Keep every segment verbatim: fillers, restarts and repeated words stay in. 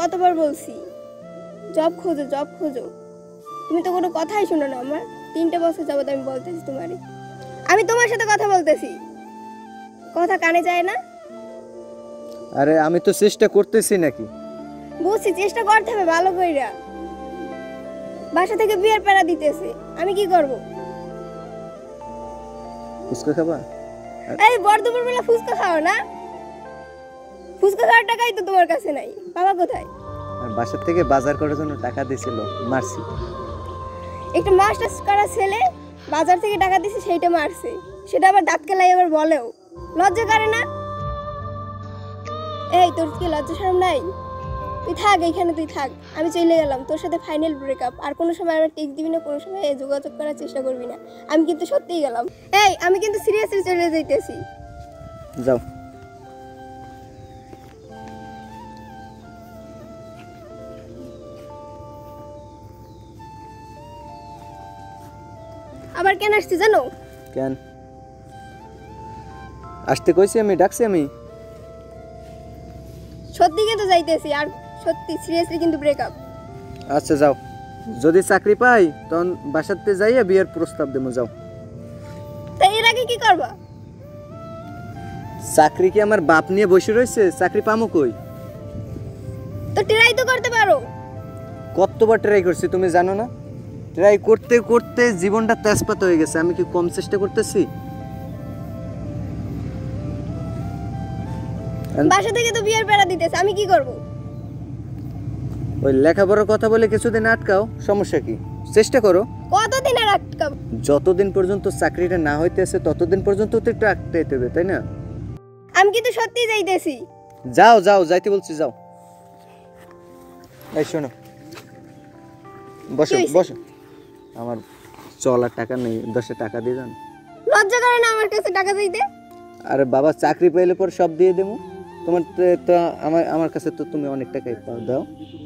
কতবার বলছি জব খোঁজো জব খোঁজো, তুমি তো কোনো কথাই শোনো না আমার। তিনটা বছর যাবত আমি বলতেছি তোমারে, আমি তোমার সাথে কথা বলতেছি, কথা কানে যায় না। আরে আমি তো চেষ্টা করতেছি নাকি। বুঝছি চেষ্টা করতে হবে ভালো কইরা, বাসা থেকে বিয়ের প্যারা দিতেছে, আমি কি করব? ফুচকা খাবা? এই বড় দুপুর বেলা ফুচকা খাও না? ফুচকা খাওয়ার টাকাই তো তোমার কাছে নাই, বাবা কোথায়? আর বাসা থেকে বাজার করার জন্য টাকা দিছিল, মারছি। একটা মাস্টার্স করা ছেলে বাজার থেকে টাকা দিছে, সেইটা মারছে, সেটা আবার দাঁত কেলাই আবার বলেও, লজ্জা করে না? এই তোর কি লজ্জা শরম নাই? তুই থাক এইখানে, তুই থাক, আমি চলে গেলাম। তোর সাথে ফাইনাল ব্রেকআপ, আর কোনো সময় আমার টেক্সট দিবি না, কোনো সময় যোগাযোগ করার চেষ্টা করবি না। আমি কিন্তু সত্যিই গেলাম। এই আমি কিন্তু সিরিয়াসলি চলে যাইতেছি। যাও। আবার কেন আসছি জানো? কেন আসতে কইছি? আমি ডাকছি? আমি সত্যি কিন্তু যাইতেছি, আর সত্যি সিরিয়াসলি কিন্তু ব্রেকআপ। আচ্ছা যাও, যদি চাকরি পাই তখন বাসাতে যাইয়া বিয়ের প্রস্তাব দেবো। যাও। তাই এর আগে কি করবা? চাকরি কি আমার বাপ নিয়ে বসে রয়েছে? চাকরি পামো কই? তো ট্রাই তো করতে পারো। কতবার ট্রাই করছি তুমি জানো না? ট্রাই করতে করতে জীবনটা তেজপাত হয়ে গেছে। আমি কি কম চেষ্টা করতেছি? বাসা থেকে তো বিয়ের প্যারা দিতেছে, আমি কি করব? ওই লেখাপড়ার কথা বলে কিছুদিন আটকাও, সমস্যা কি? চেষ্টা করো। কতদিন আর আটকাবো? যতদিন পর্যন্ত চাকরিটা না হইতেছে ততদিন পর্যন্ত তো একটু আটকাইতে হবে, তাই না? আমি কিন্তু সত্যি যাইতেছি। যাও যাও, যাইতে বলছি, যাও। এই শোনো, বসো বসো। আমার চলার টাকা নেই, দশটা টাকা দিয়ে যান। লজ্জা করে না আমার কাছে টাকা চাইতে? আরে বাবা, চাকরি পাইলে পর সব দিয়ে দেবো। তোমার তো- তো আমার আমার কাছে তো তুমি অনেক টাকাই পাও, দাও।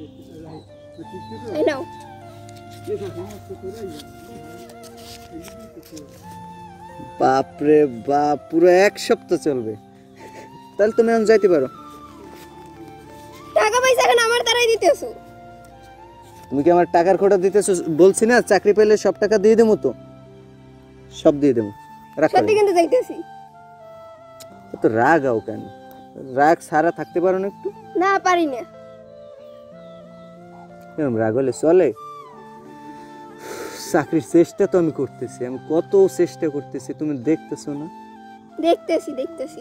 এই নাও। বাপরে বাপ, পুরো এক সপ্তাহ চলবে। তাহলে তুমি এখন যাইতে পারো। টাকা পয়সা এখন আমার দ্বারাই দিতেছো। তুমি কি আমার টাকার খোটা দিতেছো? বলছি না চাকরি পেলে সব টাকা দিয়ে দেবো, তো সব দিয়ে দেবো। রাগ সত্যি কিন্তু যাইতেছি। তো রাগ আও কেন? রাগ সারা থাকতে পারো না একটু? না পারি না। এরকম রাগ হলে চলে? চাকরির চেষ্টা তো আমি করতেছি, আমি কত চেষ্টা করতেছি, তুমি দেখতেছো না? দেখতেছি দেখতেছি।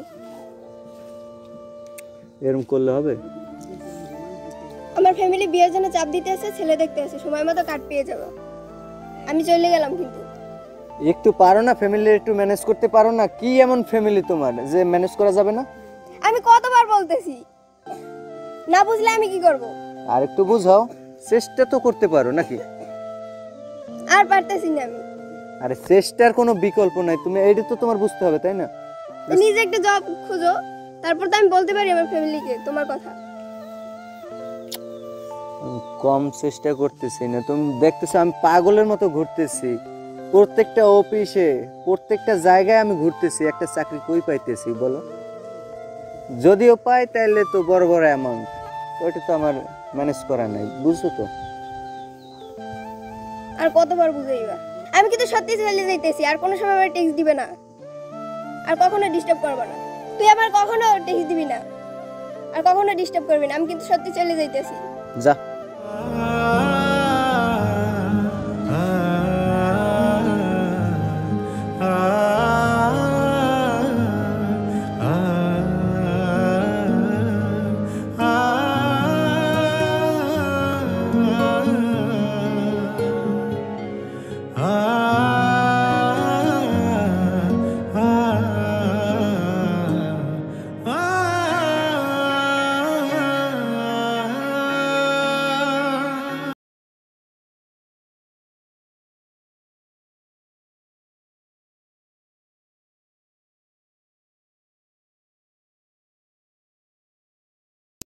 এরকম করলে হবে? আমার ফ্যামিলি বিয়ের জন্য চাপ দিতে আছে, ছেলে দেখতে আছে, সময় মতো কাট পেয়ে যাবো। আমি চলে গেলাম কিন্তু। একটু পারো না ফ্যামিলি একটু ম্যানেজ করতে পারো না? কি এমন ফ্যামিলি তোমার যে ম্যানেজ করা যাবে না? আমি কতবার বলতেছি, না বুঝলে আমি কি করব? আর একটু বুঝাও, চেষ্টা তো করতে পারো নাকি? আর পারতেছি না আমি। আরে চেষ্টার কোনো বিকল্প নাই, তুমি এইটা তো তোমার বুঝতে হবে, তাই না? তো নিজে একটা জব খুঁজো, তারপর তো আমি বলতে পারি আমার ফ্যামিলিকে তোমার কথা। আমি কম চেষ্টা করতেছি না, তুমি দেখতেছো আমি পাগলের মতো ঘুরতেছি প্রত্যেকটা অফিসে, প্রত্যেকটা জায়গায় আমি ঘুরতেছি, একটা চাকরি কই পাইতেছি বলো? যদিও পাই তাইলে তো বড় বড় অ্যামাউন্ট, ওইটা তো আমার ম্যানেজ করা নাই, বুঝছো তো? আর কতবার বুঝাইবা? আমি কিন্তু সত্যি চলে যাইতেছি, আর কোনো সময় আমার টেক্সট দিবে না, আর কখনো ডিস্টার্ব করবে না। তুই আমার কখনো টেক্সট দিবি না, আর কখনো ডিস্টার্ব করবি না। আমি কিন্তু সত্যি চলে যাইতেছি। যা।